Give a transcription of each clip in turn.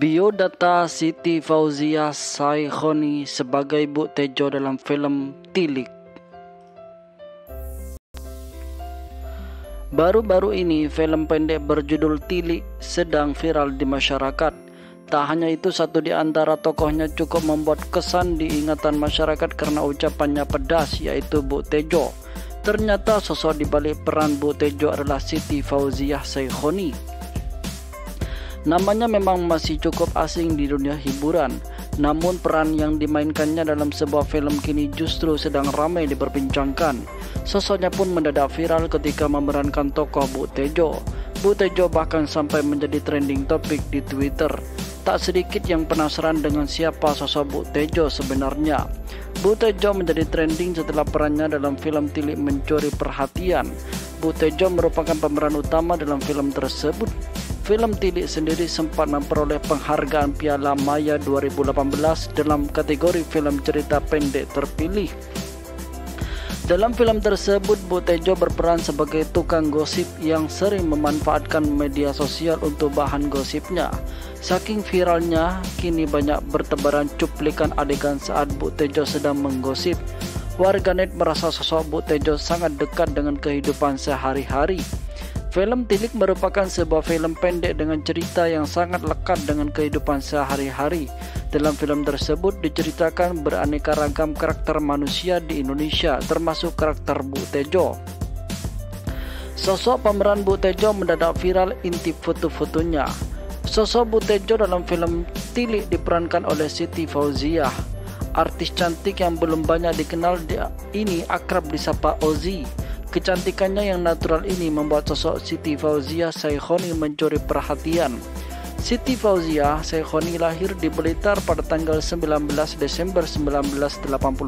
Biodata Siti Fauziah Saikhoni sebagai Bu Tejo dalam film Tilik. Baru-baru ini film pendek berjudul Tilik sedang viral di masyarakat. Tak hanya itu, satu di antara tokohnya cukup membuat kesan di ingatan masyarakat karena ucapannya pedas, yaitu Bu Tejo. Ternyata sosok di balik peran Bu Tejo adalah Siti Fauziah Saikhoni. Namanya memang masih cukup asing di dunia hiburan, namun peran yang dimainkannya dalam sebuah film kini justru sedang ramai diperbincangkan. Sosoknya pun mendadak viral ketika memerankan tokoh Bu Tejo. Bu Tejo bahkan sampai menjadi trending topik di Twitter. Tak sedikit yang penasaran dengan siapa sosok Bu Tejo sebenarnya. Bu Tejo menjadi trending setelah perannya dalam film Tilik mencuri perhatian. Bu Tejo merupakan pemeran utama dalam film tersebut. Film Tilik sendiri sempat memperoleh penghargaan Piala Maya 2018 dalam kategori film cerita pendek terpilih. Dalam film tersebut, Bu Tejo berperan sebagai tukang gosip yang sering memanfaatkan media sosial untuk bahan gosipnya. Saking viralnya, kini banyak bertebaran cuplikan adegan saat Bu Tejo sedang menggosip. Warganet merasa sosok Bu Tejo sangat dekat dengan kehidupan sehari-hari. Film Tilik merupakan sebuah film pendek dengan cerita yang sangat lekat dengan kehidupan sehari-hari. Dalam film tersebut diceritakan beraneka ragam karakter manusia di Indonesia, termasuk karakter Bu Tejo. Sosok pemeran Bu Tejo mendadak viral intip foto-fotonya. Sosok Bu Tejo dalam film Tilik diperankan oleh Siti Fauziah. Artis cantik yang belum banyak dikenal ini akrab disapa Ozi. Kecantikannya yang natural ini membuat sosok Siti Fauziah Saikhoni mencuri perhatian. Siti Fauziah Saikhoni lahir di Blitar pada tanggal 19 Desember 1988.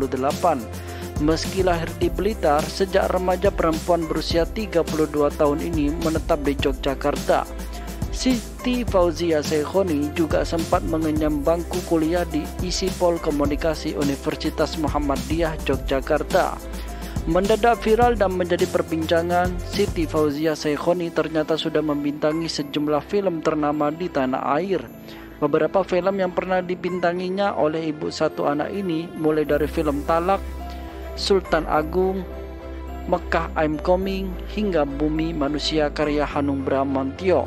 Meski lahir di Blitar, sejak remaja perempuan berusia 32 tahun ini menetap di Yogyakarta. Siti Fauziah Saikhoni juga sempat mengenyam bangku kuliah di ISIPOL Komunikasi Universitas Muhammadiyah Yogyakarta. Mendadak viral dan menjadi perbincangan, Siti Fauziah Saikhoni ternyata sudah membintangi sejumlah film ternama di tanah air. Beberapa film yang pernah dibintanginya oleh ibu satu anak ini mulai dari film Talak, Sultan Agung, Mekah I'm Coming, hingga Bumi Manusia karya Hanung Bramantyo.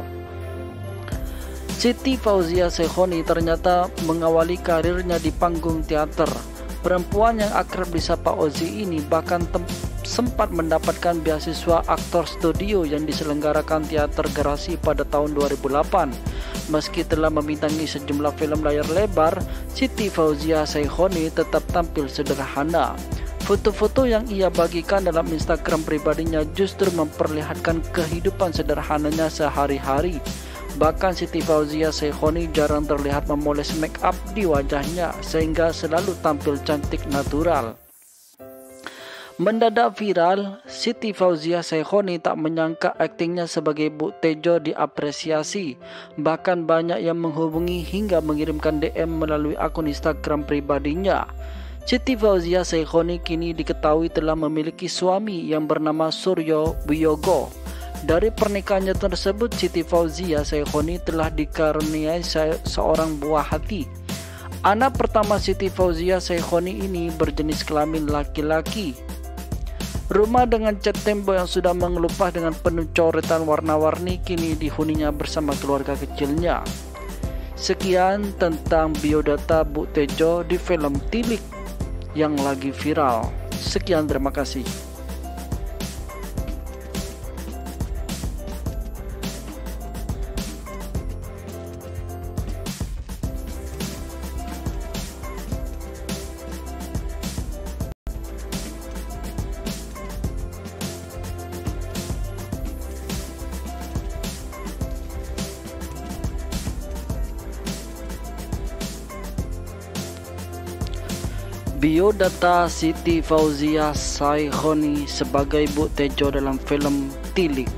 Siti Fauziah Saikhoni ternyata mengawali karirnya di panggung teater. Perempuan yang akrab disapa Ozi ini bahkan sempat mendapatkan beasiswa aktor studio yang diselenggarakan Teater Garasi pada tahun 2008. Meski telah membintangi sejumlah film layar lebar, Siti Fauziah Saikhoni tetap tampil sederhana. Foto-foto yang ia bagikan dalam Instagram pribadinya justru memperlihatkan kehidupan sederhananya sehari-hari. Bahkan Siti Fauziah Saikhoni jarang terlihat memoles make up di wajahnya sehingga selalu tampil cantik natural. Mendadak viral, Siti Fauziah Saikhoni tak menyangka aktingnya sebagai Bu Tejo diapresiasi. Bahkan banyak yang menghubungi hingga mengirimkan DM melalui akun Instagram pribadinya. Siti Fauziah Saikhoni kini diketahui telah memiliki suami yang bernama Suryo Wiyogo. Dari pernikahannya tersebut, Siti Fauziah Saikhoni telah dikaruniai seorang buah hati. Anak pertama Siti Fauziah Saikhoni ini berjenis kelamin laki-laki. Rumah dengan cat tembok yang sudah mengelupas dengan penuh coretan warna-warni kini dihuninya bersama keluarga kecilnya. Sekian tentang biodata Bu Tejo di film Tilik yang lagi viral. Sekian, terima kasih. Biodata Siti Fauziah Saikhoni sebagai Bu Tejo dalam film Tilik.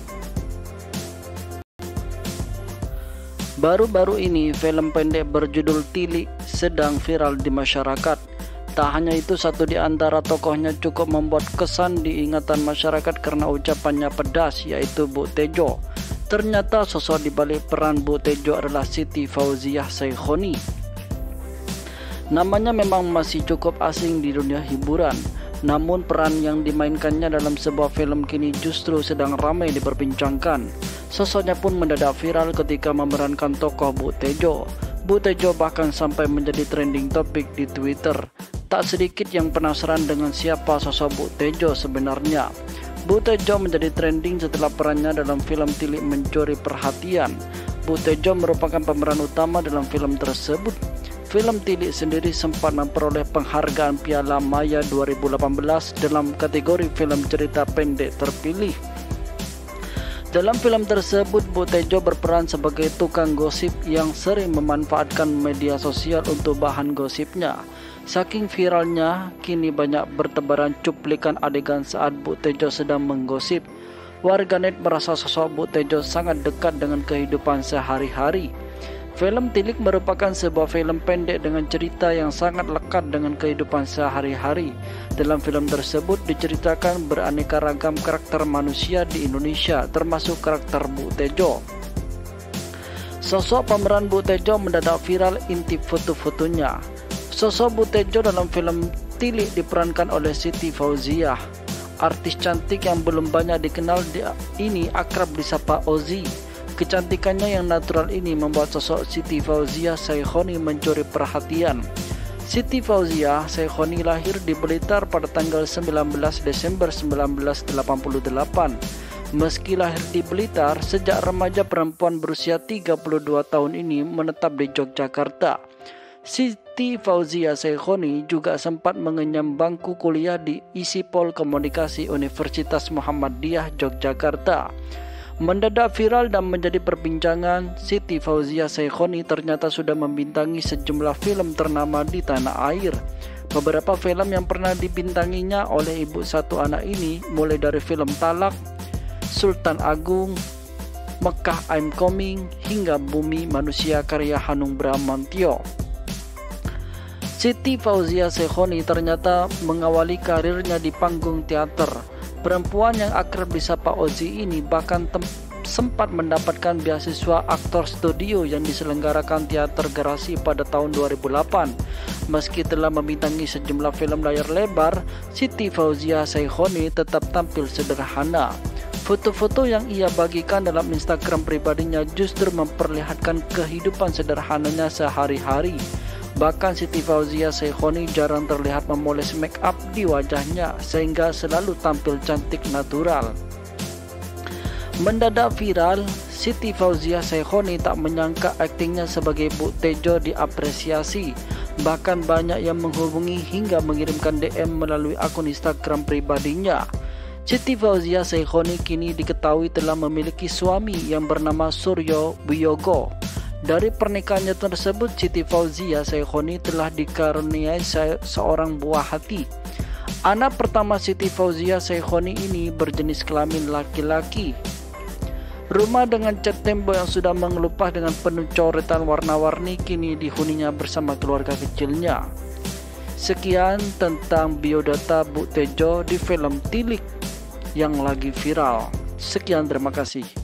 Baru-baru ini film pendek berjudul Tilik sedang viral di masyarakat. Tak hanya itu, satu di antara tokohnya cukup membuat kesan di ingatan masyarakat karena ucapannya pedas, yaitu Bu Tejo. Ternyata sosok di balik peran Bu Tejo adalah Siti Fauziah Saikhoni. Namanya memang masih cukup asing di dunia hiburan, namun peran yang dimainkannya dalam sebuah film kini justru sedang ramai diperbincangkan. Sosoknya pun mendadak viral ketika memerankan tokoh Bu Tejo. Bu Tejo bahkan sampai menjadi trending topik di Twitter. Tak sedikit yang penasaran dengan siapa sosok Bu Tejo sebenarnya. Bu Tejo menjadi trending setelah perannya dalam film Tilik mencuri perhatian. Bu Tejo merupakan pemeran utama dalam film tersebut. Film Tilik sendiri sempat memperoleh penghargaan Piala Maya 2018 dalam kategori film cerita pendek terpilih. Dalam film tersebut, Bu Tejo berperan sebagai tukang gosip yang sering memanfaatkan media sosial untuk bahan gosipnya. Saking viralnya, kini banyak bertebaran cuplikan adegan saat Bu Tejo sedang menggosip. Warganet merasa sosok Bu Tejo sangat dekat dengan kehidupan sehari-hari. Film Tilik merupakan sebuah film pendek dengan cerita yang sangat lekat dengan kehidupan sehari-hari. Dalam film tersebut diceritakan beraneka ragam karakter manusia di Indonesia, termasuk karakter Bu Tejo. Sosok pemeran Bu Tejo mendadak viral intip foto-fotonya. Sosok Bu Tejo dalam film Tilik diperankan oleh Siti Fauziah. Artis cantik yang belum banyak dikenal ini akrab disapa Ozi. Kecantikannya yang natural ini membuat sosok Siti Fauziah Saikhoni mencuri perhatian. Siti Fauziah Saikhoni lahir di Blitar pada tanggal 19 Desember 1988. Meski lahir di Blitar, sejak remaja perempuan berusia 32 tahun ini menetap di Yogyakarta. Siti Fauziah Saikhoni juga sempat mengenyam bangku kuliah di ISIPOL Komunikasi Universitas Muhammadiyah Yogyakarta. Mendadak viral dan menjadi perbincangan, Siti Fauziah Saikhoni ternyata sudah membintangi sejumlah film ternama di tanah air. Beberapa film yang pernah dibintanginya oleh ibu satu anak ini mulai dari film Talak, Sultan Agung, Mekah I'm Coming, hingga Bumi Manusia karya Hanung Bramantyo. Siti Fauziah Saikhoni ternyata mengawali karirnya di panggung teater. Perempuan yang akrab disapa Ozi ini bahkan sempat mendapatkan beasiswa aktor studio yang diselenggarakan Teater Garasi pada tahun 2008. Meski telah membintangi sejumlah film layar lebar, Siti Fauziah Saikhoni tetap tampil sederhana. Foto-foto yang ia bagikan dalam Instagram pribadinya justru memperlihatkan kehidupan sederhananya sehari-hari. Bahkan Siti Fauziah Saikhoni jarang terlihat memoles make up di wajahnya sehingga selalu tampil cantik natural. Mendadak viral, Siti Fauziah Saikhoni tak menyangka aktingnya sebagai Bu Tejo diapresiasi. Bahkan banyak yang menghubungi hingga mengirimkan DM melalui akun Instagram pribadinya. Siti Fauziah Saikhoni kini diketahui telah memiliki suami yang bernama Suryo Wiyogo. Dari pernikahannya tersebut, Siti Fauziah Saikhoni telah dikaruniai seorang buah hati. Anak pertama Siti Fauziah Saikhoni ini berjenis kelamin laki-laki. Rumah dengan cat tembok yang sudah mengelupas dengan penuh coretan warna-warni kini dihuninya bersama keluarga kecilnya. Sekian tentang biodata Bu Tejo di film Tilik yang lagi viral. Sekian, terima kasih.